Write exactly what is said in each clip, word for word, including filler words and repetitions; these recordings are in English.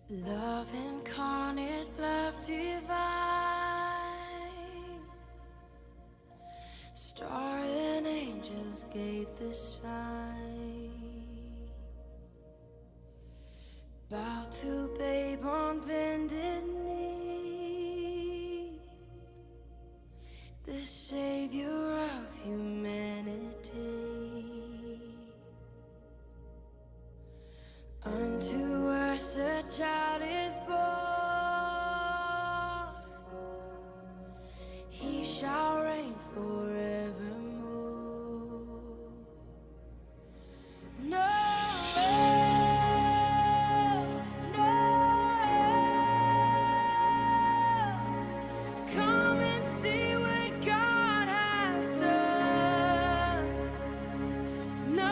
Love incarnate, love divine, star and angels gave the sign. Bow to babe on bended knee, the savior of humanity. Unto us a child is born, he shall reign forevermore. No, no, come and see what God has done. No.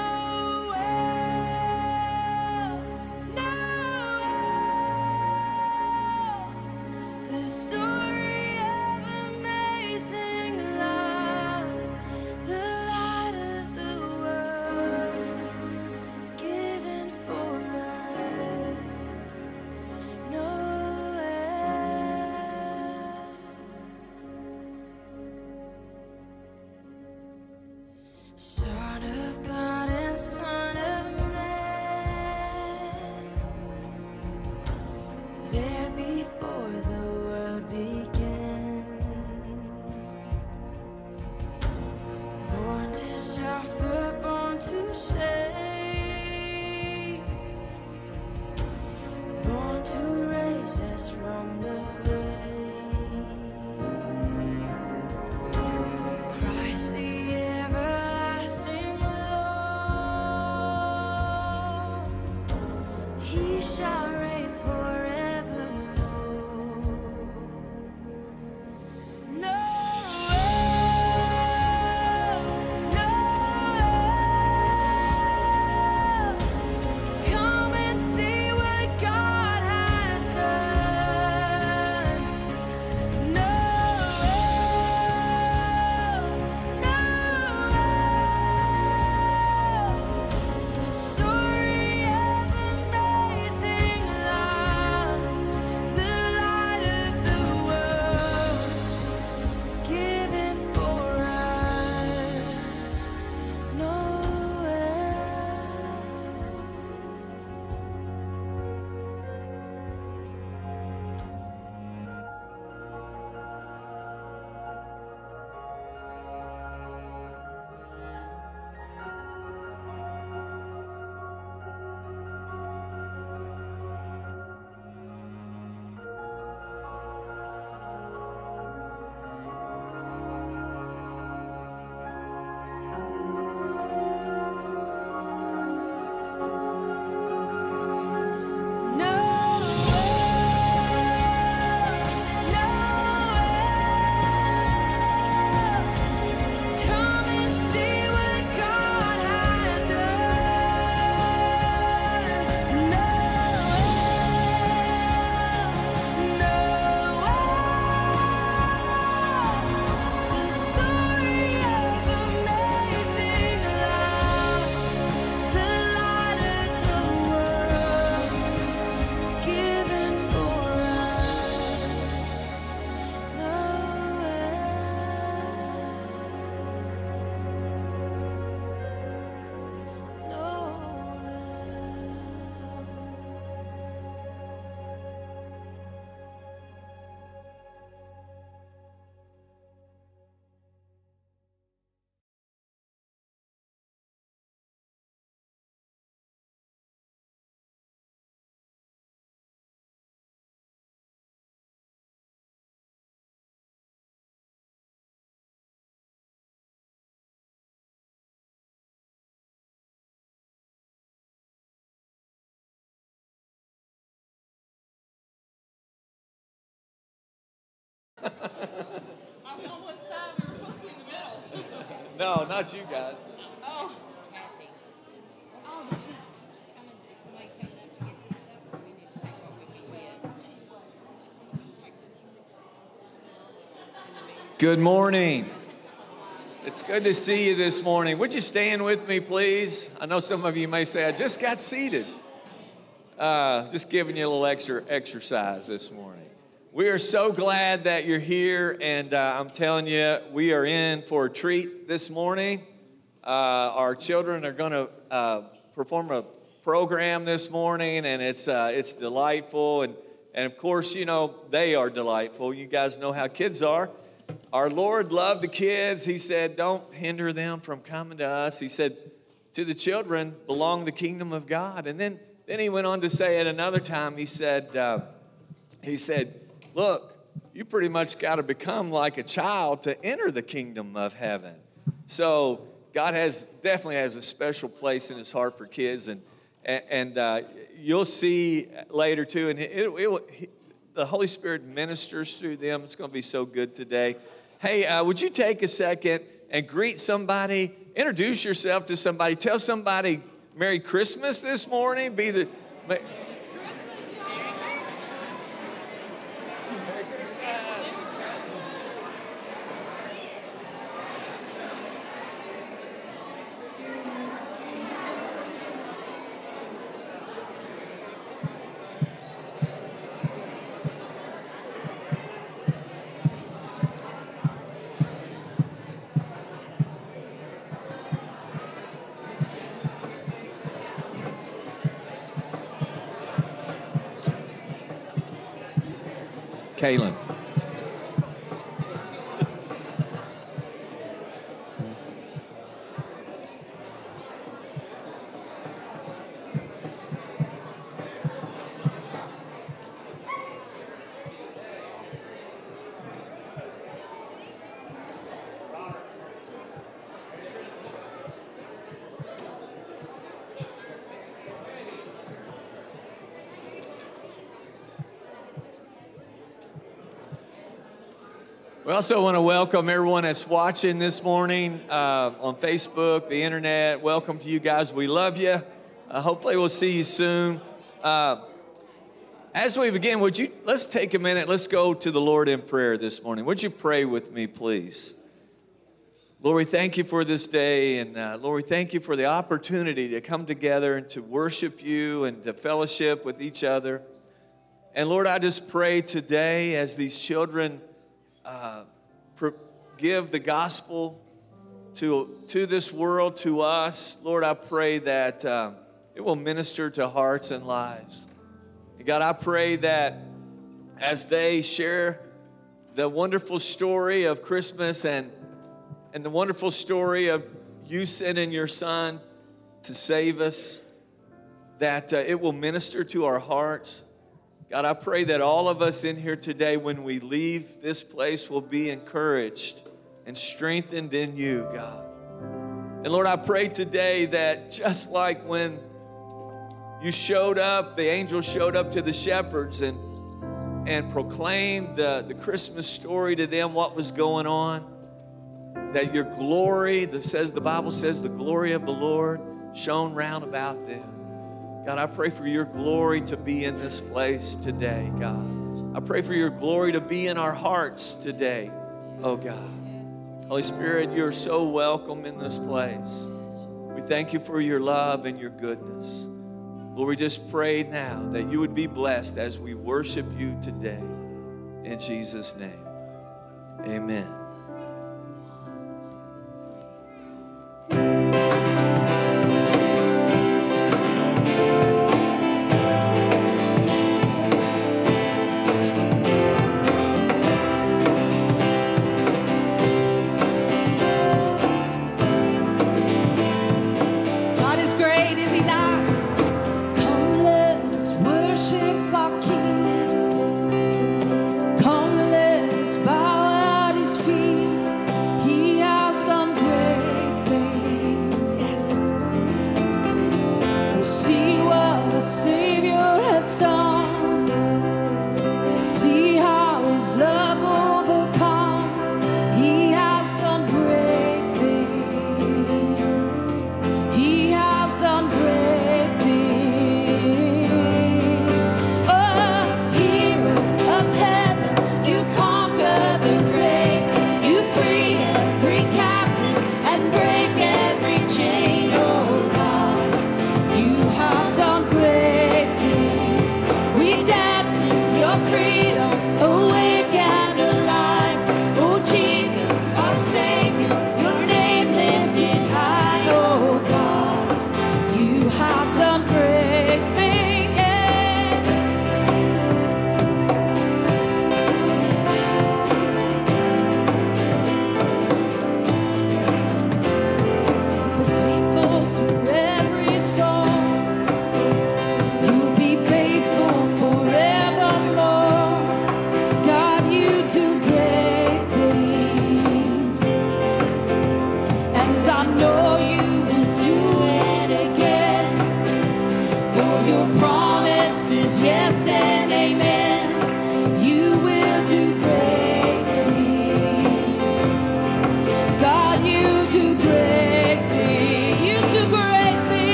Son of God and Son of Man, there before the world began, born to suffer, born to save, born to raise us from the grave. Christ the everlasting Lord, he shall reign forevermore. No, no, come and see what God has done. No, no, the story of amazing love, the light of the world, given for us. Come and see what God has done. No, no, the story of amazing love, the light of the world, given for us. No, I mean, on what side? We were supposed to be in the middle. No, not you guys. Oh, Kathy. Oh, but you know, I mean, is somebody coming up to get this stuff, or we need to take what we can get? Good morning. It's good to see you this morning. Would you stand with me, please? I know some of you may say, I just got seated. Uh, just giving you a little extra exercise this morning. We are so glad that you're here, and uh, I'm telling you, we are in for a treat this morning. Uh, our children are going to uh, perform a program this morning, and it's uh, it's delightful, and and of course, you know, they are delightful. You guys know how kids are. Our Lord loved the kids. He said, don't hinder them from coming to us. He said, to the children belong the kingdom of God. And then, then he went on to say at another time, he said, uh, he said, look, you pretty much got to become like a child to enter the kingdom of heaven. So God has definitely has a special place in his heart for kids. And, and, and uh, you'll see later too, and it, it will, the Holy Spirit ministers through them. It's going to be so good today. Hey, uh, would you take a second and greet somebody, introduce yourself to somebody, tell somebody Merry Christmas this morning, be the... Merry Christmas. Kaylin. We also want to welcome everyone that's watching this morning uh, on Facebook, the internet. Welcome to you guys. We love you. Uh, hopefully we'll see you soon. Uh, as we begin, would you, let's take a minute. Let's go to the Lord in prayer this morning. Would you pray with me, please? Lord, we thank you for this day. And uh, Lord, we thank you for the opportunity to come together and to worship you and to fellowship with each other. And Lord, I just pray today as these children Uh, give the gospel to, to this world, to us. Lord, I pray that uh, it will minister to hearts and lives. And God, I pray that as they share the wonderful story of Christmas and, and the wonderful story of you sending your son to save us, that uh, it will minister to our hearts. God, I pray that all of us in here today, when we leave this place, will be encouraged and strengthened in you, God. And Lord, I pray today that just like when you showed up, the angel showed up to the shepherds and, and proclaimed the, the Christmas story to them, what was going on, that your glory, the, says, the Bible says, the glory of the Lord shone round about them. God, I pray for your glory to be in this place today, God. I pray for your glory to be in our hearts today, oh God. Holy Spirit, you're so welcome in this place. We thank you for your love and your goodness. Lord, we just pray now that you would be blessed as we worship you today. In Jesus' name, amen. Come, let us bow at his feet.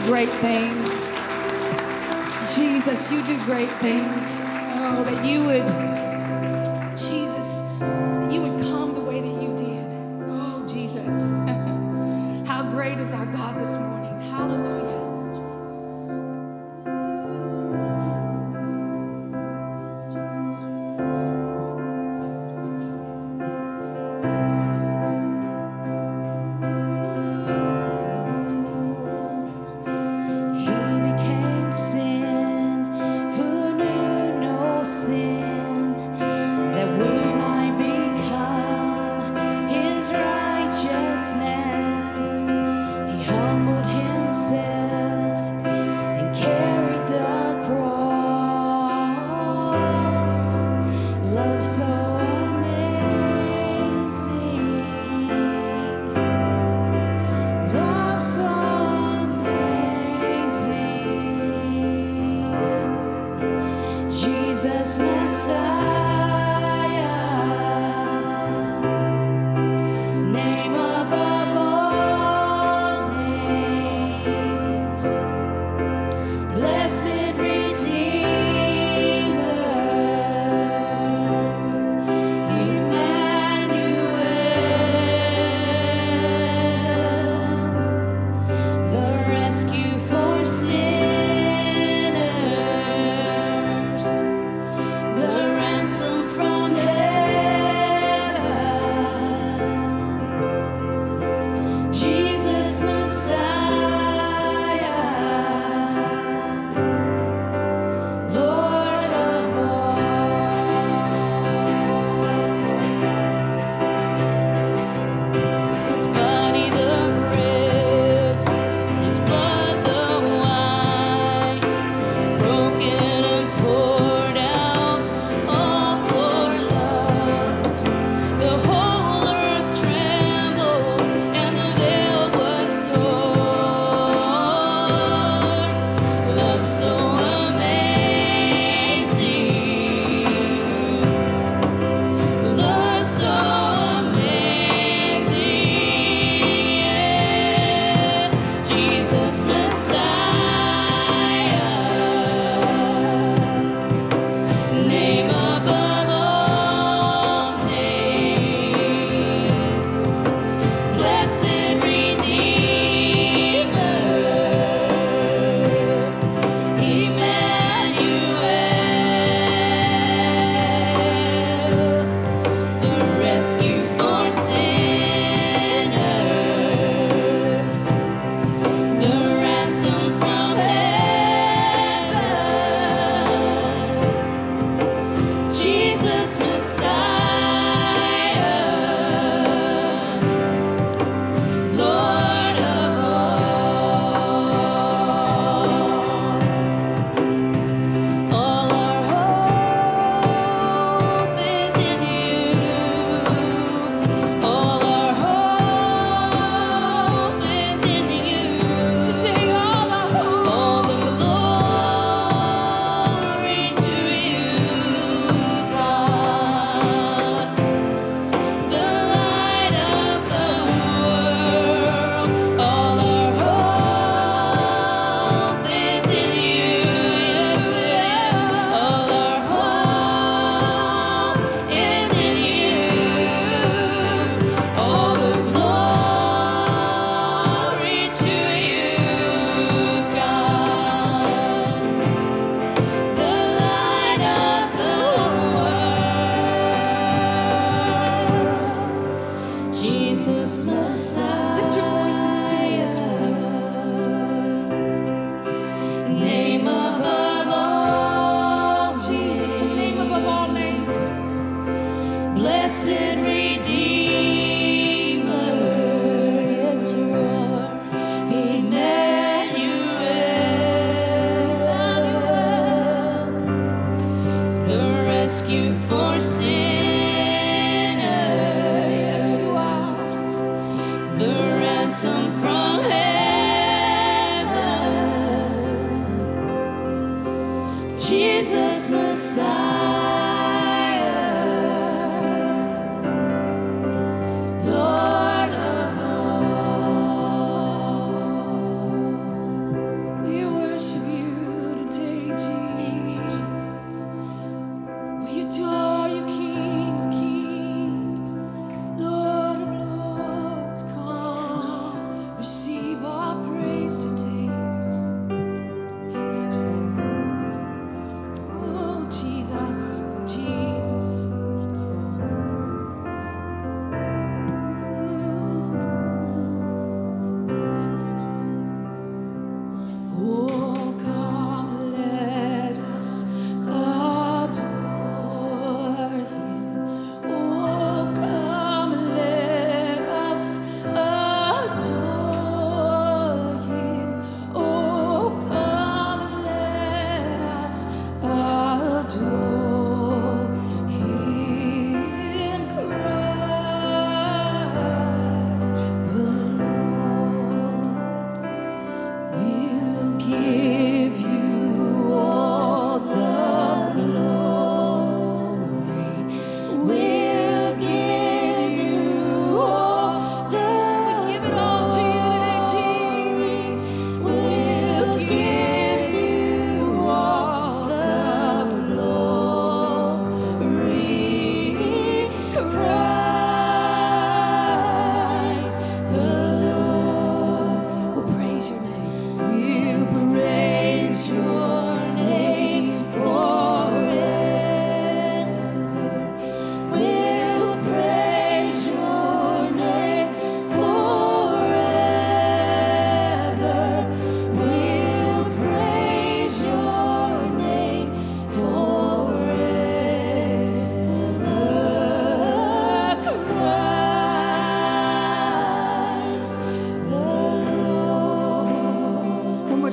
great things. Jesus, you do great things. Oh, that you would, Jesus, you would come the way that you did. Oh, Jesus. How great is our God this morning. Hallelujah. He humbled himself.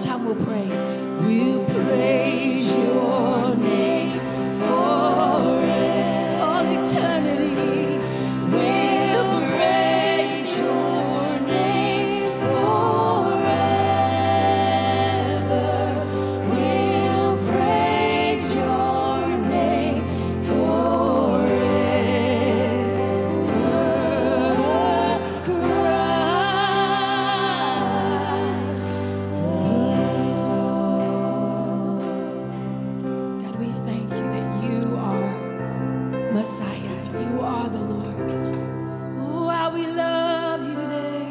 time we'll praise. We'll praise your name forever. All eternity. We'll praise your name forever. We'll praise your name forever. Christ the Lord. God, we thank you that you are Messiah. You are the Lord. Oh, how we love you today.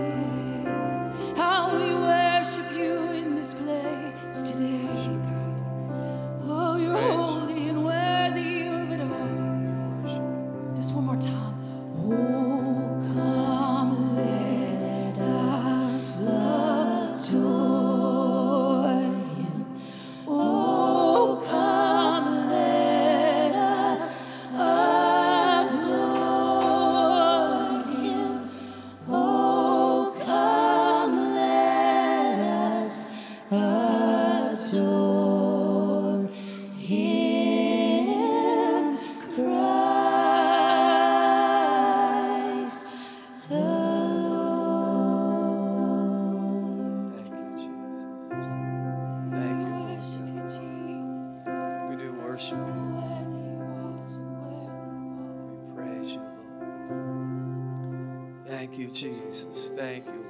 How we worship you in this place today, God. Oh, you're holy and worthy of it all. Just one more time. Oh, come, let us adore him. Oh, come, let us adore him. Oh, come, let us adore him. Christ the Lord. Thank you, Jesus. Thank you, Lord God. We do worship you. We praise you, Lord. Thank you, Jesus. Thank you,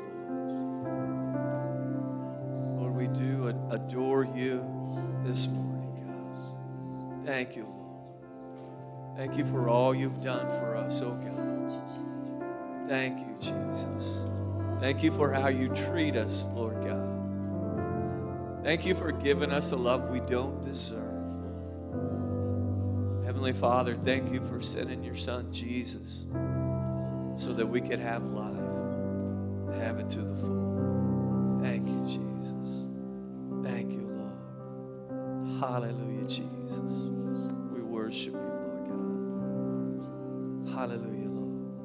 Lord. Lord, we do ad- adore you this morning, God. Thank you, Lord. Thank you for all you've done for us, oh God. Thank you, Jesus. Thank you for how you treat us, Lord God. Thank you for giving us a love we don't deserve, Lord. Heavenly Father, thank you for sending your Son, Jesus, so that we could have life and have it to the full. Thank you, Jesus. Thank you, Lord. Hallelujah, Jesus. We worship you, Lord God. Hallelujah, Lord.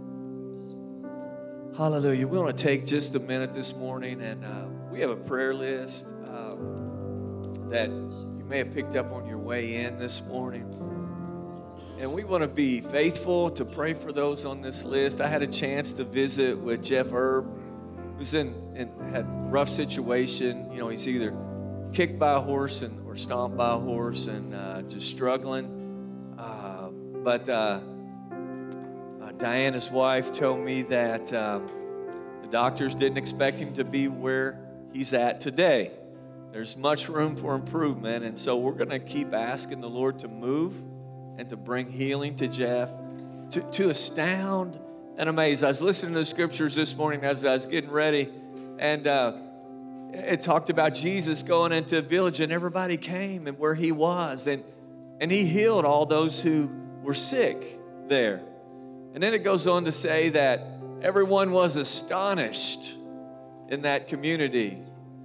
Hallelujah. We want to take just a minute this morning, and uh, we have a prayer list um, that you may have picked up on your way in this morning. And we want to be faithful to pray for those on this list. I had a chance to visit with Jeff Erb, who's in, in had a rough situation. You know, he's either kicked by a horse and or stomped by a horse and uh, just struggling. Uh, but uh, uh, Diana's wife told me that um, the doctors didn't expect him to be where he's at today. There's much room for improvement, and so we're going to keep asking the Lord to move and to bring healing to Jeff, to, to astound and amaze. I was listening to the scriptures this morning as I was getting ready, and uh, it talked about Jesus going into a village, and everybody came and where he was, and, and he healed all those who were sick there. And then it goes on to say that everyone was astonished in that community.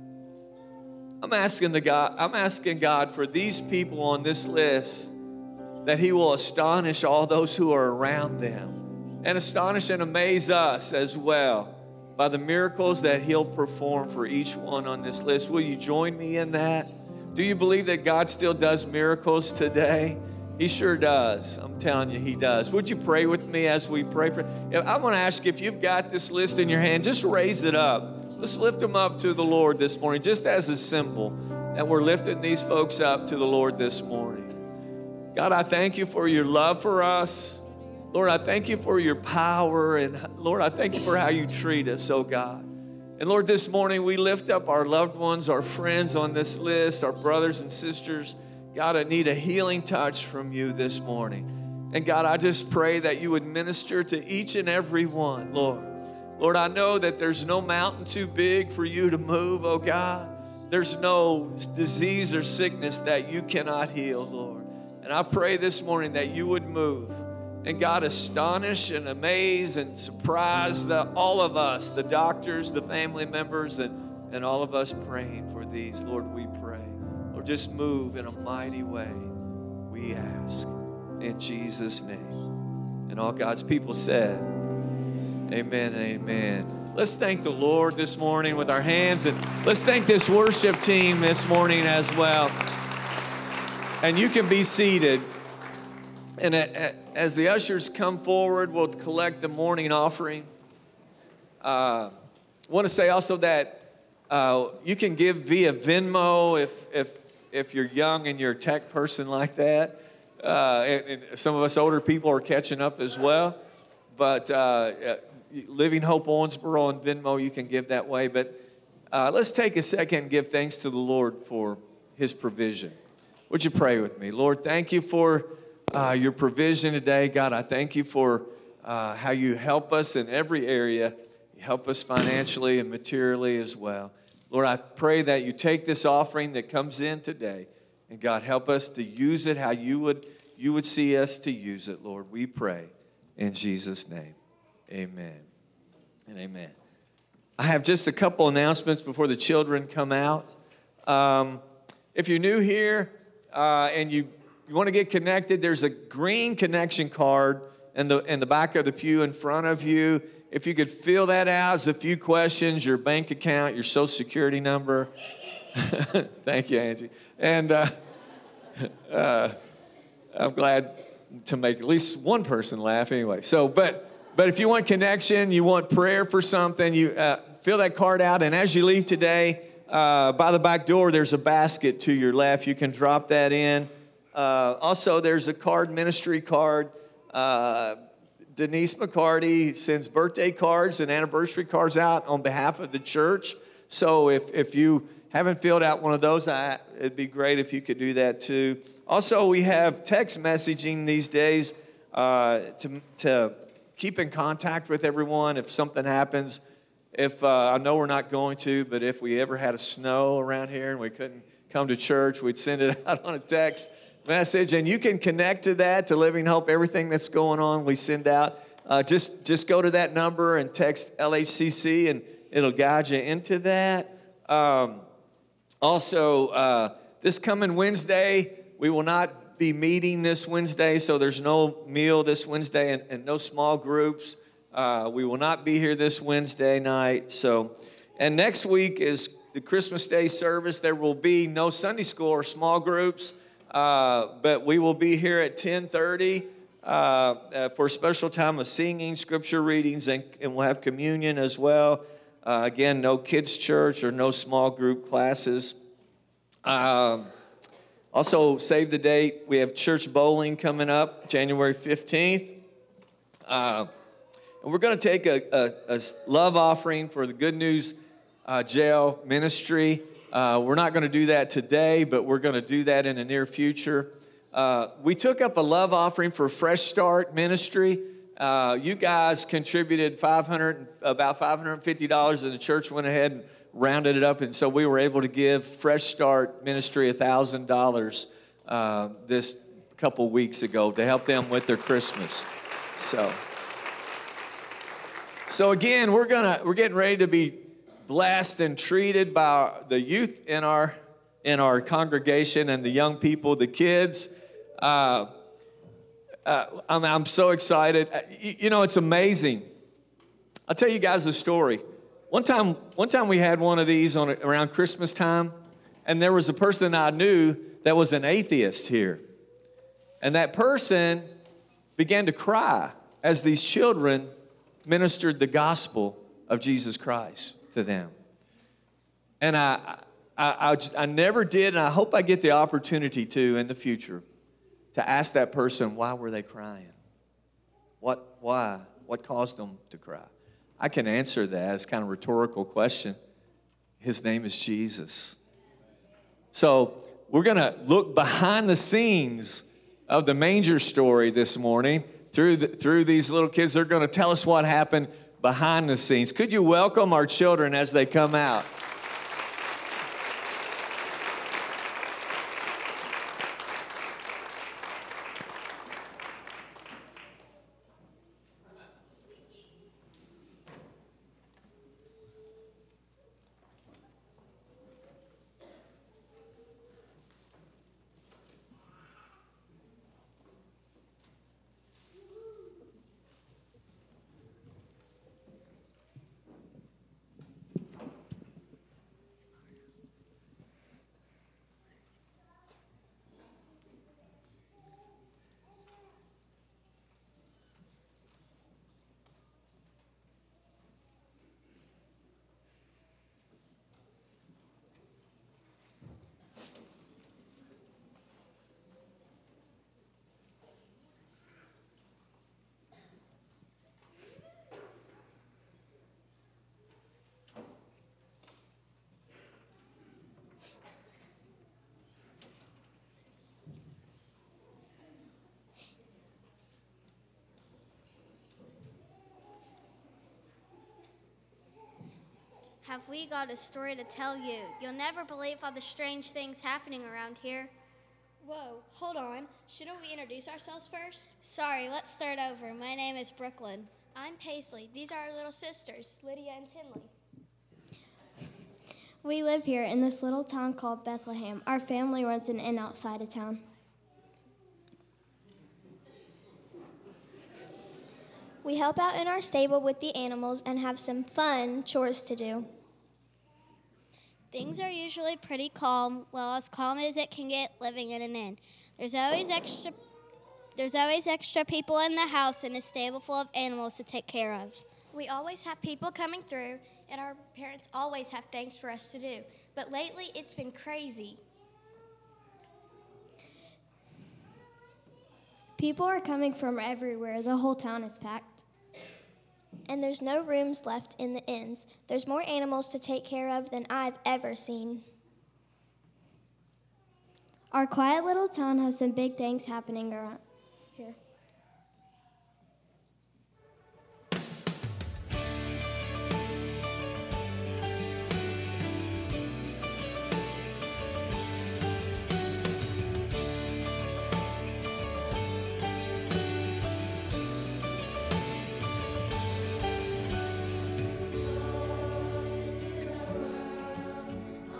I'm asking the God, I'm asking God for these people on this list, that he will astonish all those who are around them, and astonish and amaze us as well by the miracles that he'll perform for each one on this list. Will you join me in that? Do you believe that God still does miracles today? He sure does. I'm telling you, he does. Would you pray with me as we pray for? I'm going to ask you, if you've got this list in your hand, just raise it up. Let's lift them up to the Lord this morning, just as a symbol that we're lifting these folks up to the Lord this morning. God, I thank you for your love for us. Lord, I thank you for your power. And Lord, I thank you for how you treat us, oh God. And Lord, this morning we lift up our loved ones, our friends on this list, our brothers and sisters. God, I need a healing touch from you this morning. And God, I just pray that you would minister to each and every one, Lord. Lord, I know that there's no mountain too big for you to move, oh God. There's no disease or sickness that you cannot heal, Lord. And I pray this morning that you would move and, God, astonish and amaze and surprise the, all of us, the doctors, the family members, and, and all of us praying for these. Lord, we pray. Lord, just move in a mighty way, we ask, in Jesus' name. And all God's people said, amen and amen. Let's thank the Lord this morning with our hands, and let's thank this worship team this morning as well. And you can be seated. And as the ushers come forward, we'll collect the morning offering. Uh, I want to say also that uh, you can give via Venmo if if if you're young and you're a tech person like that. Uh, and, and some of us older people are catching up as well. But uh, Living Hope Owensboro on Venmo, you can give that way. But uh, let's take a second and give thanks to the Lord for his provision. Would you pray with me? Lord, thank you for uh, your provision today. God, I thank you for uh, how you help us in every area. You help us financially and materially as well. Lord, I pray that you take this offering that comes in today, and God, help us to use it how you would, you would see us to use it, Lord. We pray in Jesus' name. Amen and amen. I have just a couple announcements before the children come out. Um, if you're new here, Uh, and you, you want to get connected, there's a green connection card in the, in the back of the pew in front of you. If you could fill that out, as a few questions, your bank account, your social security number. Thank you, Angie. And uh, uh, I'm glad to make at least one person laugh anyway. So, but, but if you want connection, you want prayer for something, you uh, fill that card out. And as you leave today, Uh, by the back door, there's a basket to your left. You can drop that in. Uh, also, there's a card, ministry card. Uh, Denise McCarty sends birthday cards and anniversary cards out on behalf of the church. So if, if you haven't filled out one of those, I, it'd be great if you could do that too. Also, we have text messaging these days uh, to, to keep in contact with everyone if something happens. If uh, I know we're not going to, but if we ever had a snow around here and we couldn't come to church, we'd send it out on a text message. And you can connect to that, to Living Hope, everything that's going on we send out. Uh, just, just go to that number and text L H C C, and it'll guide you into that. Um, also, uh, this coming Wednesday, we will not be meeting this Wednesday, so there's no meal this Wednesday and, and no small groups. Uh, we will not be here this Wednesday night. So, and next week is the Christmas Day service. There will be no Sunday school or small groups, uh, but we will be here at ten thirty uh, uh, for a special time of singing, scripture readings, and, and we'll have communion as well. Uh, again, no kids' church or no small group classes. Um, also, save the date. We have church bowling coming up January fifteenth. Uh, And we're going to take a, a, a love offering for the Good News uh, Jail Ministry. Uh, we're not going to do that today, but we're going to do that in the near future. Uh, we took up a love offering for Fresh Start Ministry. Uh, you guys contributed five hundred, about five hundred fifty dollars, and the church went ahead and rounded it up. And so we were able to give Fresh Start Ministry one thousand dollars uh, this couple weeks ago to help them with their Christmas. So... So again, we're gonna we're getting ready to be blessed and treated by the youth in our in our congregation and the young people, the kids. Uh, uh, I'm I'm so excited. You, you know, it's amazing. I'll tell you guys a story. One time, one time we had one of these on around Christmas time, and there was a person I knew that was an atheist here, and that person began to cry as these children ministered the gospel of Jesus Christ to them. And I, I, I, I never did, and I hope I get the opportunity to in the future, to ask that person, why were they crying? What, why? What caused them to cry? I can answer that. It's kind of a rhetorical question. His name is Jesus. So we're going to look behind the scenes of the manger story this morning. Through, the, through these little kids, they're going to tell us what happened behind the scenes. Could you welcome our children as they come out? have we got a story to tell you. You'll never believe all the strange things happening around here. Whoa, hold on. Shouldn't we introduce ourselves first? Sorry, let's start over. My name is Brooklyn. I'm Paisley. These are our little sisters, Lydia and Tinley. We live here in this little town called Bethlehem. Our family runs an inn outside of town. We help out in our stable with the animals and have some fun chores to do. Things are usually pretty calm, well, as calm as it can get living in an inn. There's always extra there's always extra people in the house and a stable full of animals to take care of. We always have people coming through, and our parents always have things for us to do. But lately, it's been crazy. People are coming from everywhere. The whole town is packed. And there's no rooms left in the inns. There's more animals to take care of than I've ever seen. Our quiet little town has some big things happening around here.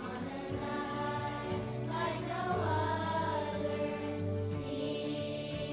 Like no other, He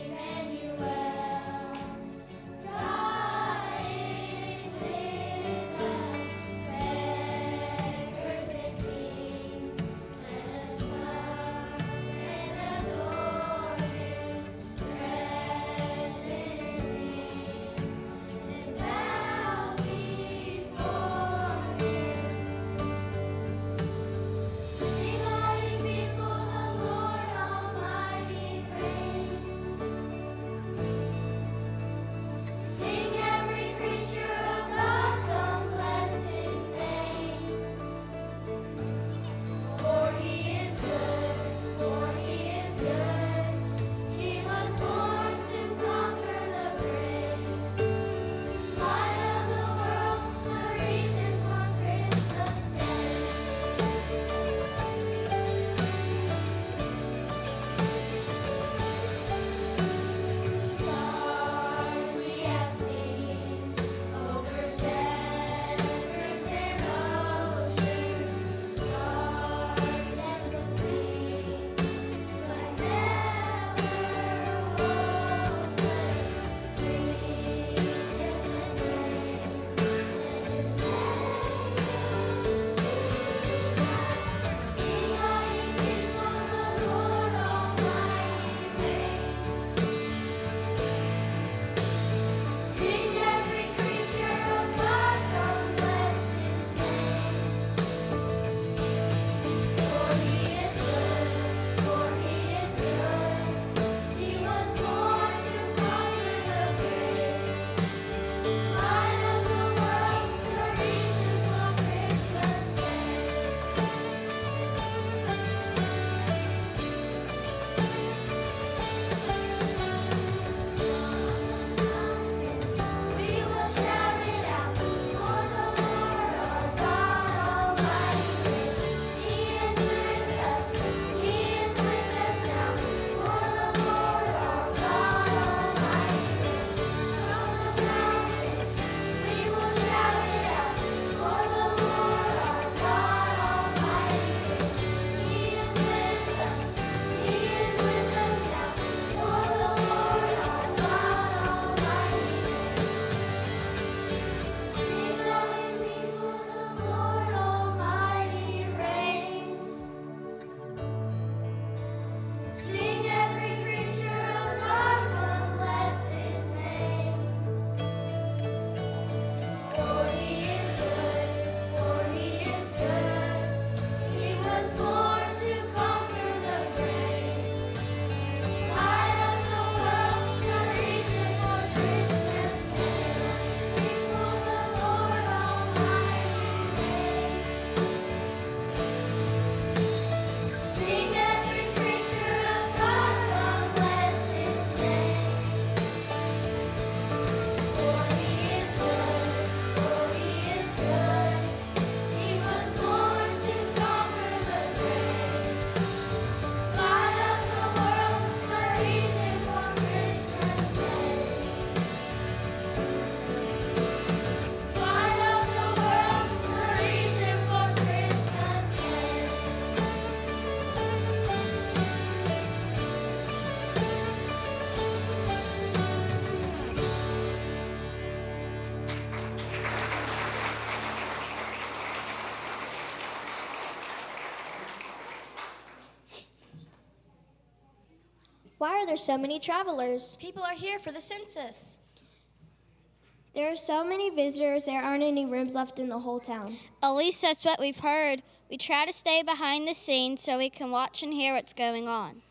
Why are there so many travelers? People are here for the census. There are so many visitors, there aren't any rooms left in the whole town. At least that's what we've heard. We try to stay behind the scenes so we can watch and hear what's going on.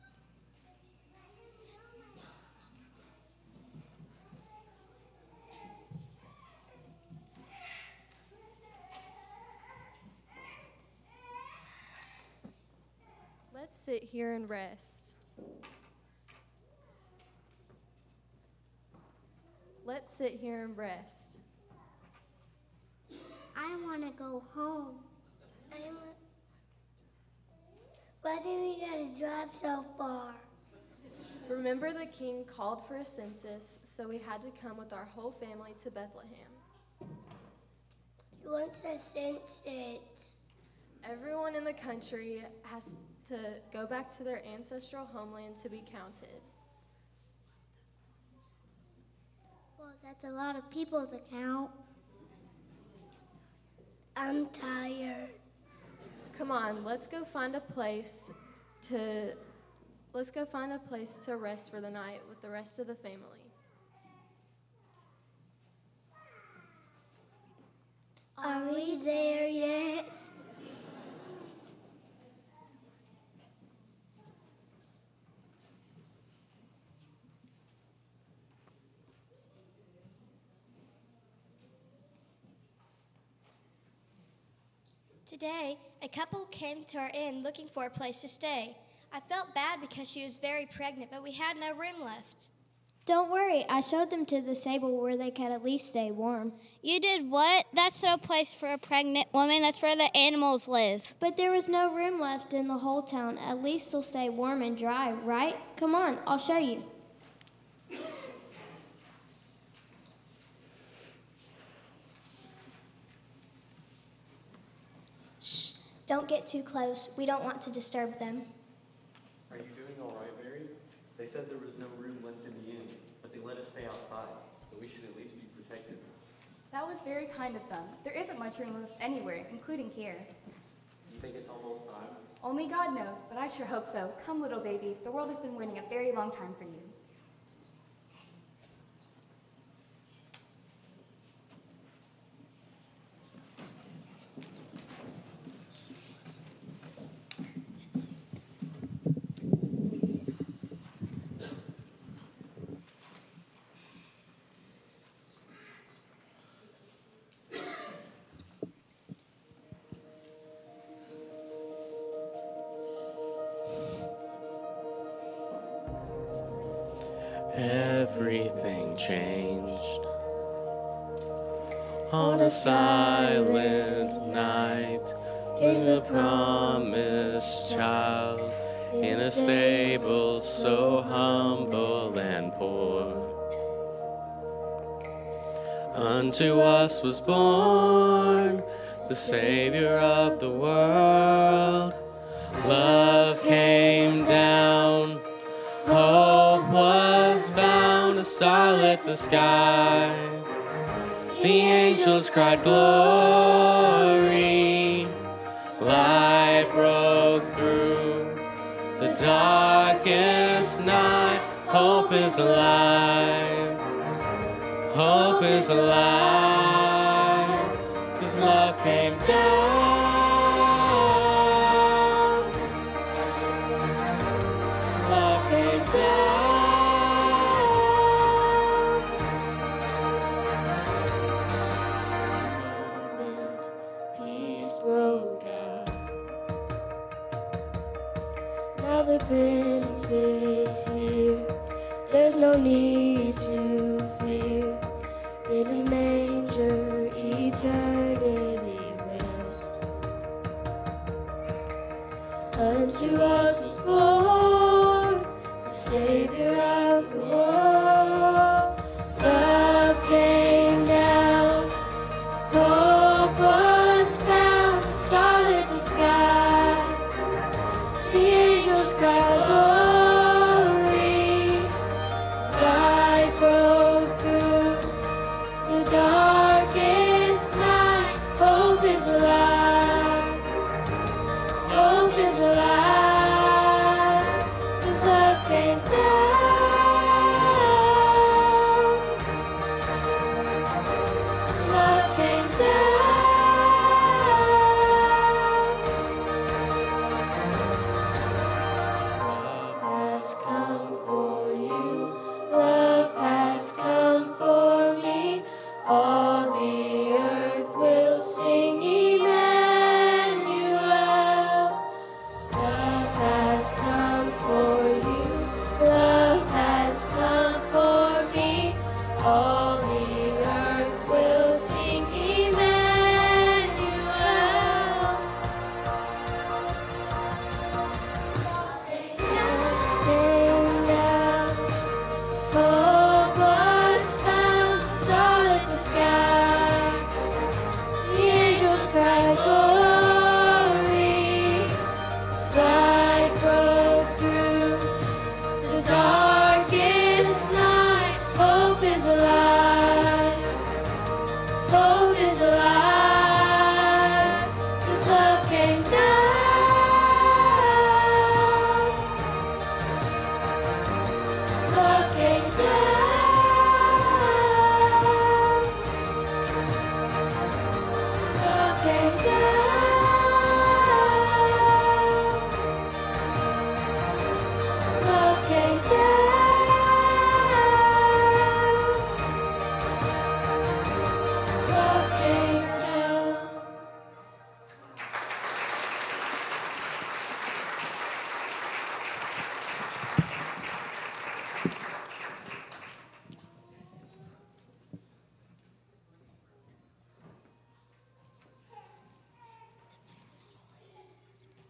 Let's sit here and rest. Let's sit here and rest. I want to go home. I want... Why do we gotta drive so far? Remember, the king called for a census, so we had to come with our whole family to Bethlehem. He wants a census. Everyone in the country has to go back to their ancestral homeland to be counted. Well, that's a lot of people to count. I'm tired. Come on, let's go find a place to let's go find a place to rest for the night with the rest of the family. Are we there yet? Today, a couple came to our inn looking for a place to stay. I felt bad because she was very pregnant, but we had no room left. Don't worry, I showed them to the stable where they could at least stay warm. You did what? That's no place for a pregnant woman. That's where the animals live. But there was no room left in the whole town. At least they'll stay warm and dry, right? Come on, I'll show you. Shh, don't get too close. We don't want to disturb them. Are you doing all right, Mary? They said there was no room left in the inn, but they let us stay outside, so we should at least be protected. That was very kind of them. There isn't much room left anywhere, including here. You think it's almost time? Only God knows, but I sure hope so. Come, little baby. The world has been waiting a very long time for you. Everything changed on a silent night when the promised child in a stable so humble and poor unto us was born the Savior of the world. Love came down, hope was found, a star lit the sky. The angels cried glory, light broke through the darkest night. Hope is alive, hope is alive, 'cause love came down. The Prince is here, there's no need to fear. In a manger eternity reigns. Unto us was born the Savior of the world. Love came down, hope was found, the star lit the sky. The angels cried glory, light broke through the darkest night. Hope is alive, hope is alive, 'cause love came down.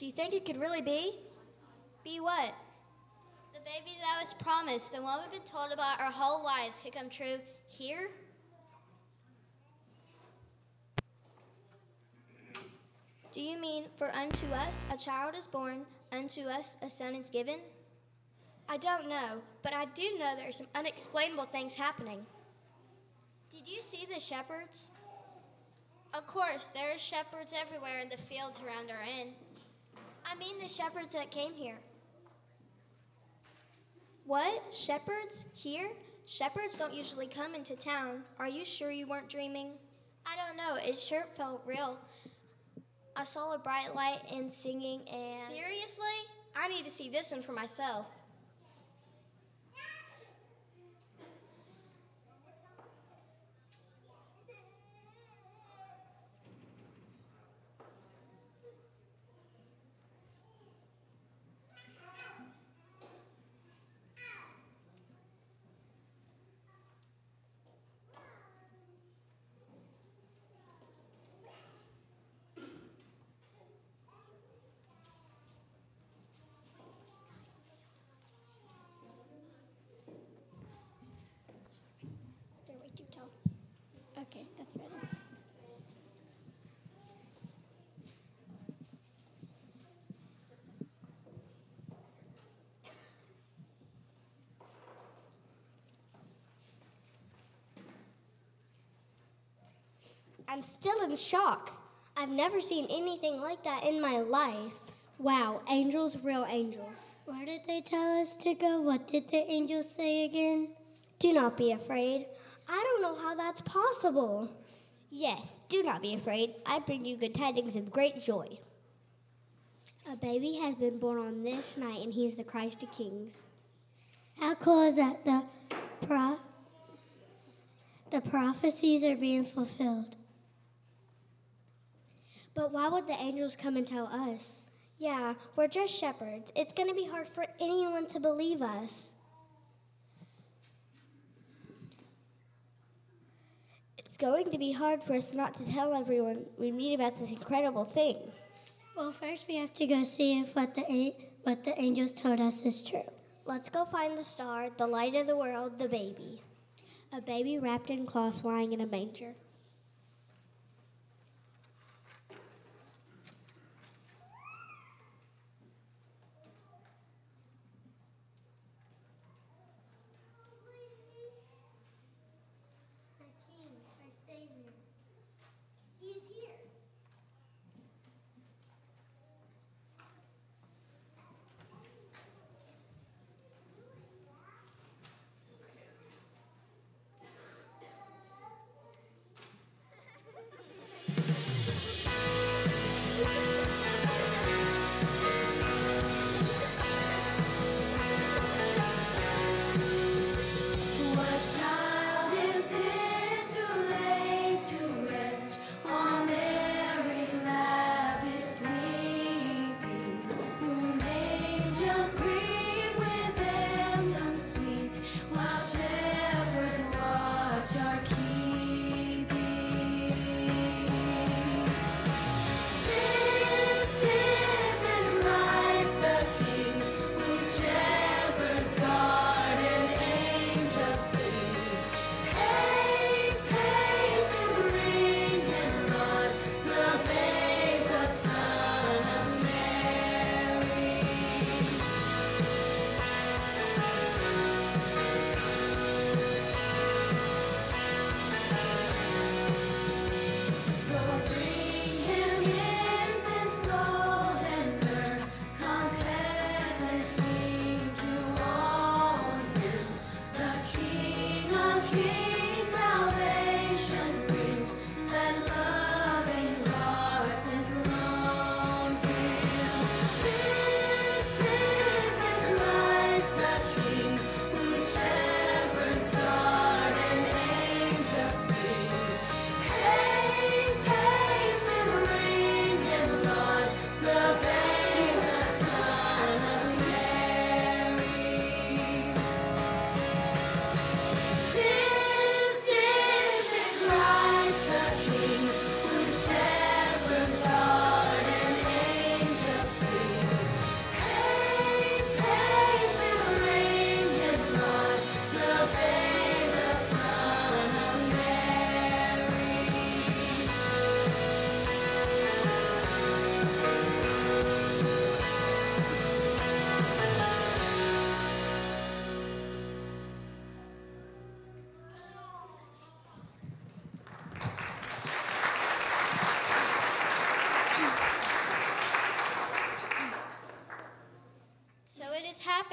Do you think it could really be? Be what? The baby that was promised, the one we've been told about our whole lives, could come true here? Do you mean, for unto us a child is born, unto us a son is given? I don't know, but I do know there are some unexplainable things happening. Did you see the shepherds? Of course, there are shepherds everywhere in the fields around our inn. I mean the shepherds that came here. What? Shepherds? Here? Shepherds don't usually come into town. Are you sure you weren't dreaming? I don't know. It sure felt real. I saw a bright light and singing and... Seriously? I need to see this one for myself. They're way too tall. Okay, that's better. I'm still in shock. I've never seen anything like that in my life. Wow, angels, real angels. Where did they tell us to go? What did the angels say again? Do not be afraid. I don't know how that's possible. Yes, do not be afraid. I bring you good tidings of great joy. A baby has been born on this night, and he's the Christ of Kings. How cool is that? The, pro- the prophecies are being fulfilled. But why would the angels come and tell us? Yeah, we're just shepherds. It's going to be hard for anyone to believe us. It's going to be hard for us not to tell everyone we meet about this incredible thing. Well, first we have to go see if what the what the angels told us is true. Let's go find the star, the light of the world, the baby. A baby wrapped in cloth lying in a manger.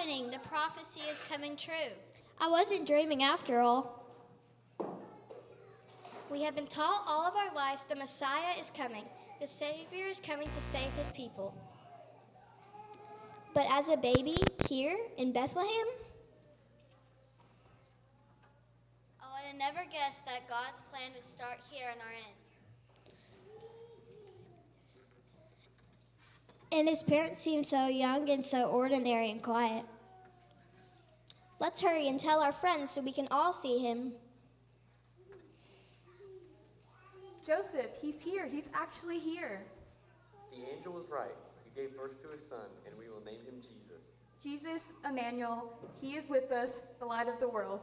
happening. The prophecy is coming true. I wasn't dreaming after all. We have been taught all of our lives the Messiah is coming. The Savior is coming to save his people. But as a baby here in Bethlehem? I would have never guessed that God's plan would start here in our end. And his parents seem so young and so ordinary and quiet. Let's hurry and tell our friends so we can all see him. Joseph, he's here. He's actually here. The angel was right. He gave birth to a son, and we will name him Jesus. Jesus, Emmanuel, he is with us, the light of the world.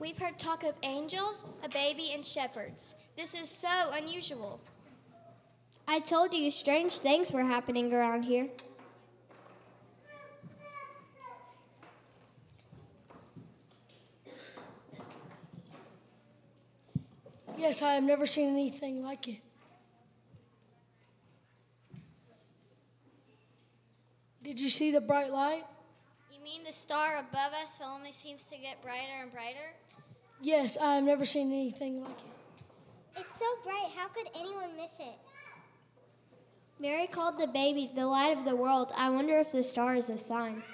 We've heard talk of angels, a baby, and shepherds. This is so unusual. I told you strange things were happening around here. Yes, I have never seen anything like it. Did you see the bright light? You mean the star above us only seems to get brighter and brighter? Yes, I have never seen anything like it. It's so bright, how could anyone miss it? Mary called the baby the light of the world. I wonder if the star is a sign.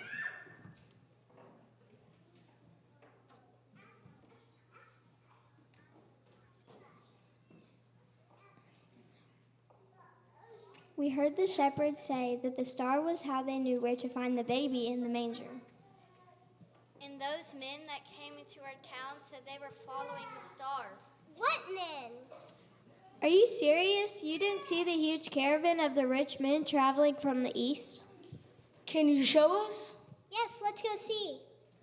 We heard the shepherds say that the star was how they knew where to find the baby in the manger. And those men that came into our town said they were following the star. What men? Are you serious? You didn't see the huge caravan of the rich men traveling from the east? Can you show us? Yes, let's go see.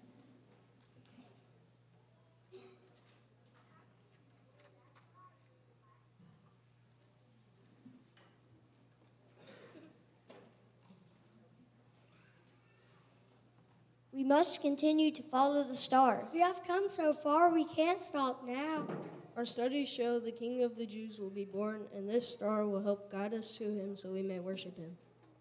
We must continue to follow the star. We have come so far, we can't stop now. Our studies show the King of the Jews will be born, and this star will help guide us to him so we may worship him.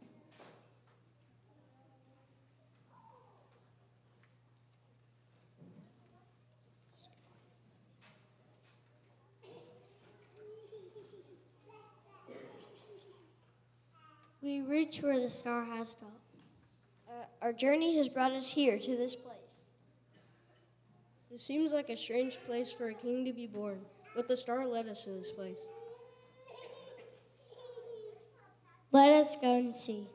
We reach where the star has stopped. Uh, our journey has brought us here to this place. It seems like a strange place for a king to be born, but the star led us to this place. Let us go and see.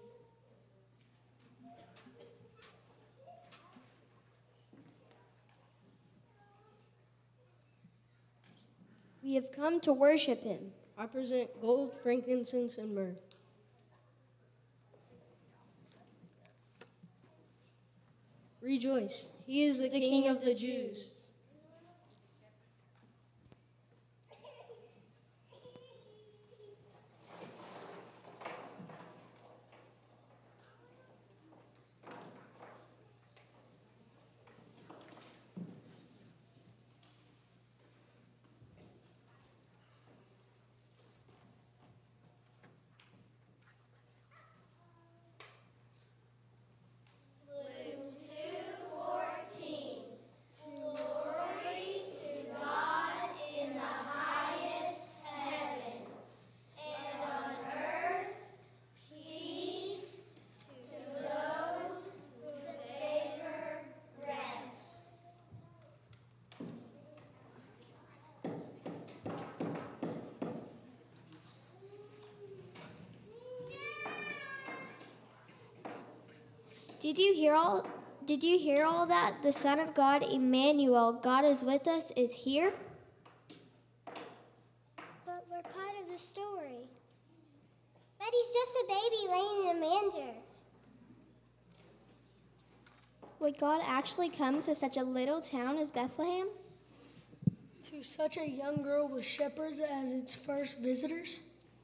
We have come to worship him. I present gold, frankincense, and myrrh. Rejoice, he is the, the King, King of the Jews. Did you hear all Did you hear all that? The Son of God, Emmanuel, God is with us, is here? But we're part of the story. But he's just a baby laying in a manger. Would God actually come to such a little town as Bethlehem? To such a young girl with shepherds as its first visitors?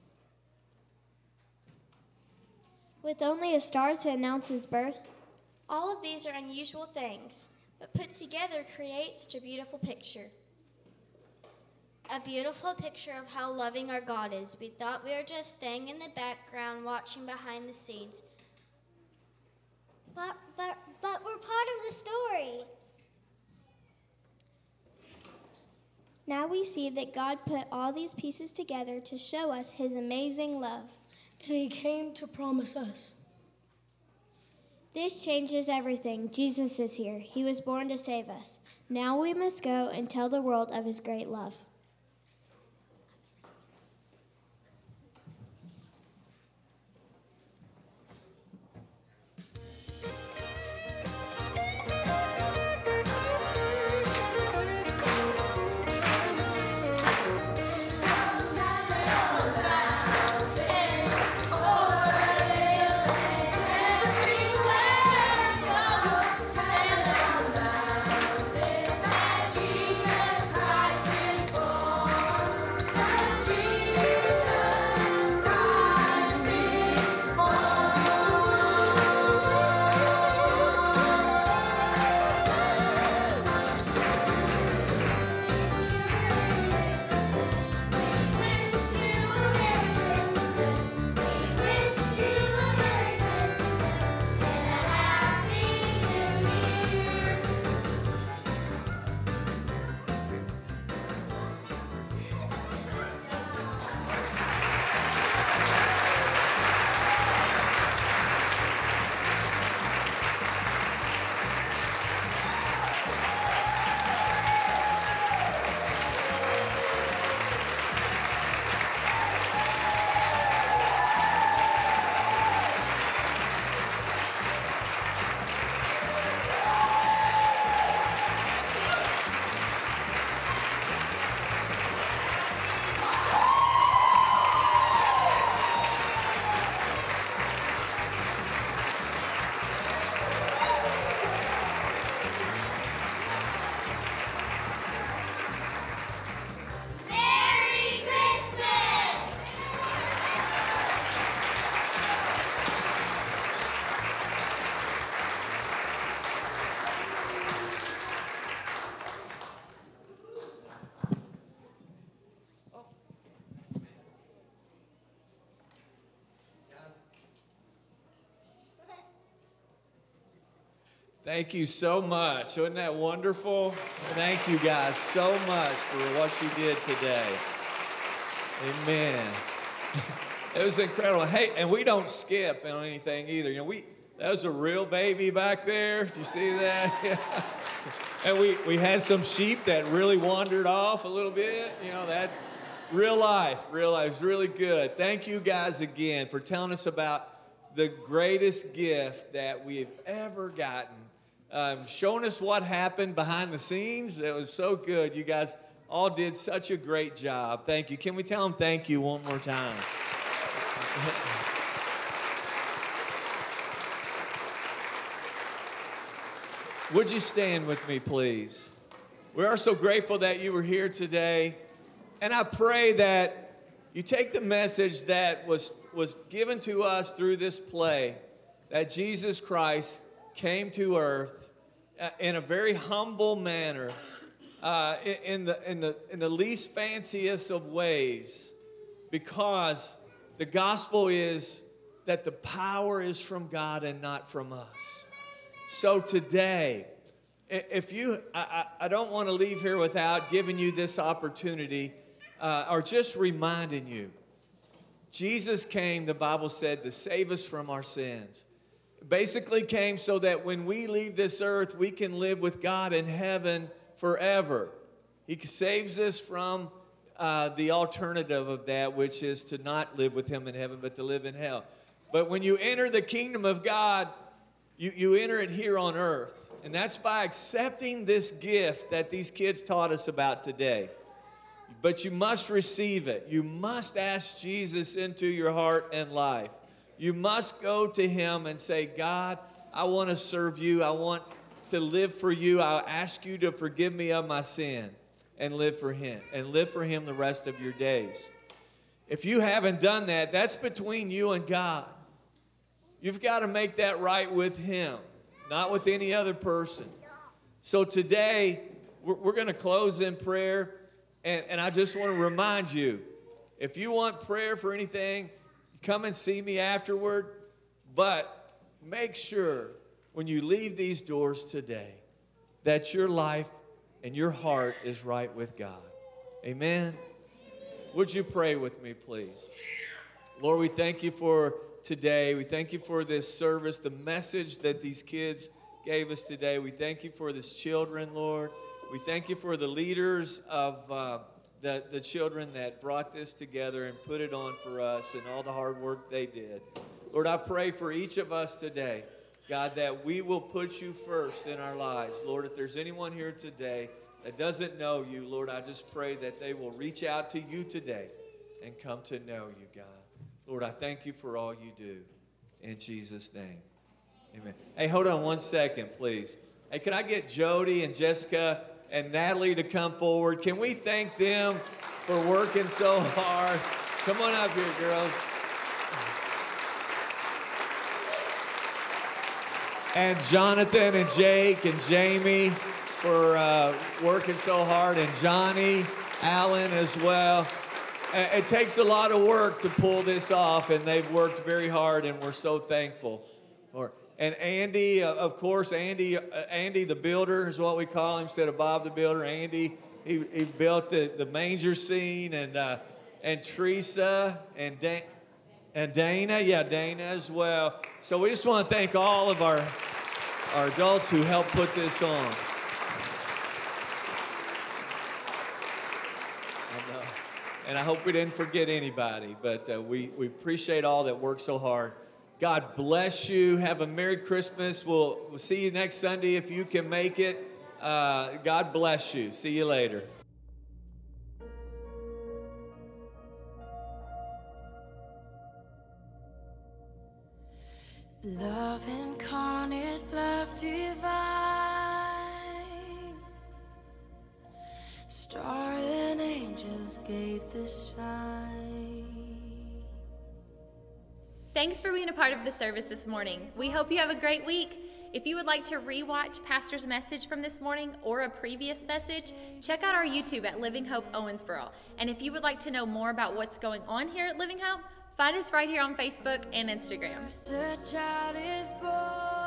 With only a star to announce his birth? All of these are unusual things, but put together create such a beautiful picture. A beautiful picture of how loving our God is. We thought we were just staying in the background watching behind the scenes. But, but, but we're part of the story. Now we see that God put all these pieces together to show us his amazing love. And he came to promise us. This changes everything. Jesus is here. He was born to save us. Now we must go and tell the world of his great love. Jesus Thank you so much. Wasn't that wonderful? Thank you guys so much for what you did today. Amen. It was incredible. Hey, and we don't skip on anything either. You know, we that was a real baby back there. Did you see that? And we, we had some sheep that really wandered off a little bit. You know, that real life, real life is really good. Thank you guys again for telling us about the greatest gift that we've ever gotten. Um, showing us what happened behind the scenes. It was so good. You guys all did such a great job. Thank you. Can we tell them thank you one more time? Would you stand with me, please? We are so grateful that you were here today. And I pray that you take the message that was, was given to us through this play, that Jesus Christ came to earth in a very humble manner, uh, in, the, in, the, in the least fanciest of ways, because the gospel is that the power is from God and not from us. So today, if you, I, I don't want to leave here without giving you this opportunity uh, or just reminding you, Jesus came, the Bible said, to save us from our sins. Basically came so that when we leave this earth, we can live with God in heaven forever. He saves us from uh, the alternative of that, which is to not live with him in heaven, but to live in hell. But when you enter the kingdom of God, you, you enter it here on earth. And that's by accepting this gift that these kids taught us about today. But you must receive it. You must ask Jesus into your heart and life. You must go to him and say, God, I want to serve you. I want to live for you. I ask you to forgive me of my sin and live for him. And live for him the rest of your days. If you haven't done that, that's between you and God. You've got to make that right with him, not with any other person. So today, we're, we're going to close in prayer. And, and I just want to remind you, if you want prayer for anything, come and see me afterward. But make sure when you leave these doors today that your life and your heart is right with God. Amen? Would you pray with me, please? Lord, we thank you for today. We thank you for this service, the message that these kids gave us today. We thank you for these children, Lord. We thank you for the leaders of uh, the, the children that brought this together and put it on for us and all the hard work they did. Lord, I pray for each of us today, God, that we will put you first in our lives. Lord, if there's anyone here today that doesn't know you, Lord, I just pray that they will reach out to you today and come to know you, God. Lord, I thank you for all you do. In Jesus' name, amen. Hey, hold on one second, please. Hey, can I get Jody and Jessica and Natalie to come forward? Can we thank them for working so hard? Come on up here, girls. And Jonathan and Jake and Jamie for uh, working so hard, and Johnny, Allen as well. It takes a lot of work to pull this off, and they've worked very hard, and we're so thankful for it. And Andy, uh, of course, Andy, uh, Andy the builder is what we call him instead of Bob the builder. Andy, he, he built the, the manger scene, and uh, and Teresa and Dan, and Dana, yeah, Dana as well. So we just want to thank all of our our adults who helped put this on. And, uh, and I hope we didn't forget anybody, but uh, we we appreciate all that worked so hard. God bless you. Have a Merry Christmas. We'll, we'll see you next Sunday if you can make it. Uh, God bless you. See you later. Love incarnate, love divine, star and angels gave the sign. Thanks for being a part of the service this morning. We hope you have a great week. If you would like to rewatch Pastor's message from this morning or a previous message, check out our YouTube at Living Hope Owensboro. And if you would like to know more about what's going on here at Living Hope, find us right here on Facebook and Instagram. The child is born.